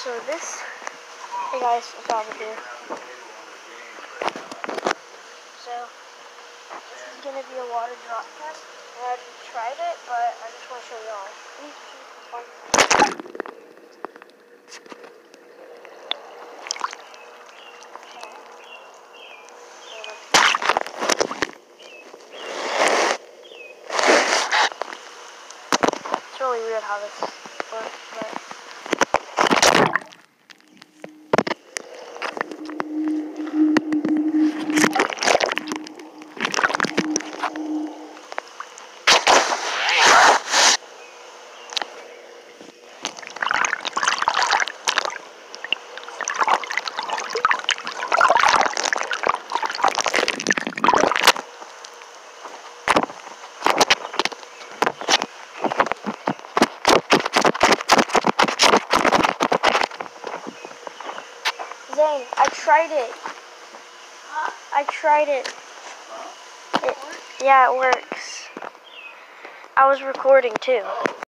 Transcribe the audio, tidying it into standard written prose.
So this, hey guys, what's up with you? So this is gonna be a water drop test. I already tried it, but I just want to show y'all. It's really weird how this works, but Zane, I tried it. I tried it. Yeah, it works. I was recording too.